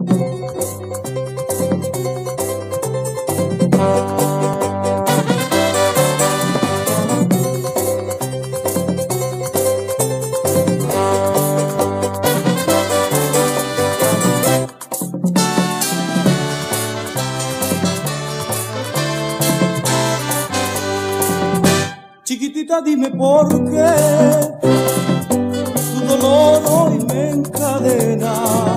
Chiquitita, dime por qué tu dolor hoy me encadena.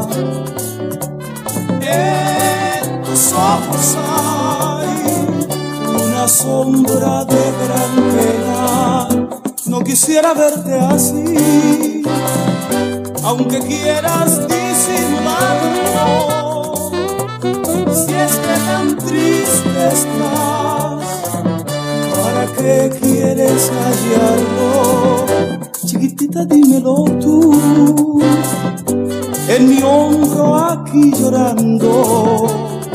En tus ojos hay una sombra de gran pena. No quisiera verte así, aunque quieras disimularlo. Si es que tan triste estás, ¿para qué quieres hallarlo? Chiquitita, dímelo tú, en mi hombro aquí llorando.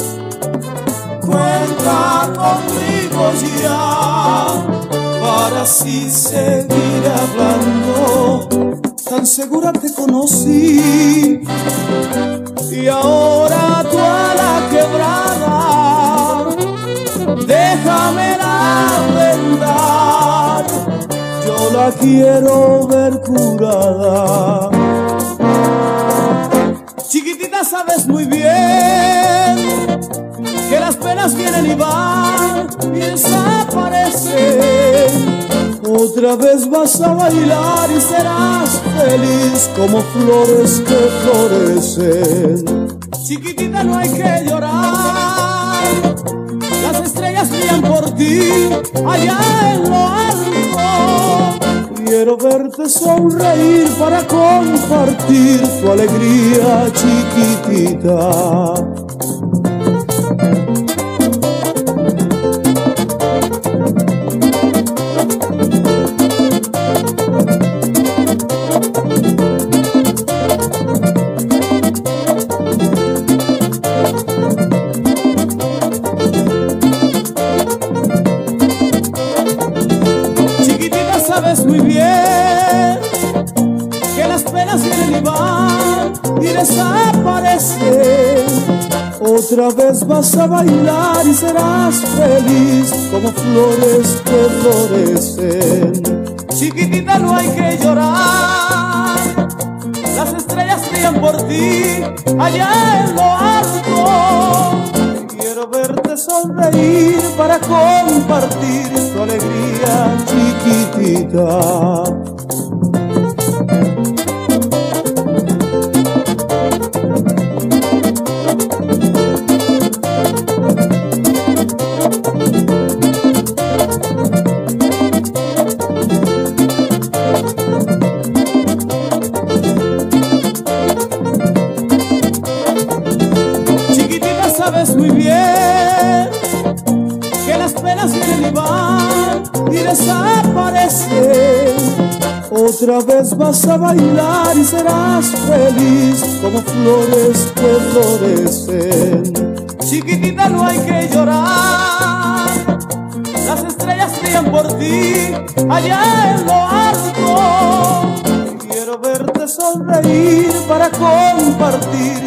Cuenta conmigo ya, para así seguir hablando. Tan segura te conocí, y ahora tú a la quebrada, déjamela vendar, yo la quiero ver curada. Chiquitita, sabes muy bien que las penas vienen y van y desaparecen. Otra vez vas a bailar y serás feliz como flores que florecen. Chiquitita, no hay que llorar, las estrellas brillan por ti allá en lo alto. Quiero verte sonreír para compartir tu alegría, chiquitita. Sabes muy bien que las penas vienen y van y desaparecen. Otra vez vas a bailar y serás feliz como flores que florecen. Chiquitita, no hay que llorar, las estrellas brillan por ti allá en lo alto. Quiero verte sonreír para compartir tu alegría, chiquitita. Chiquitita, sabes muy bien que las penas vienen y van y desaparecen. Otra vez vas a bailar y serás feliz como flores que florecen. Chiquitita, no hay que llorar, las estrellas brillan por ti allá en lo alto. Quiero verte sonreír para compartir